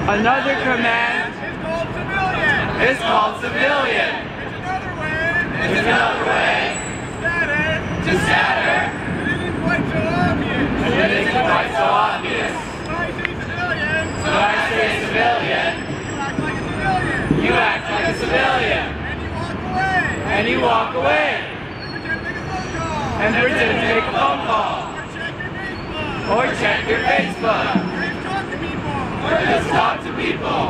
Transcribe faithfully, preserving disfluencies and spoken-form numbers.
Another command is called civilian. It's another way to scatter. It isn't quite so obvious. So I say civilian. You act like a civilian. And you walk away. And pretend to make a phone call. Or check your Facebook. Or just talk to people.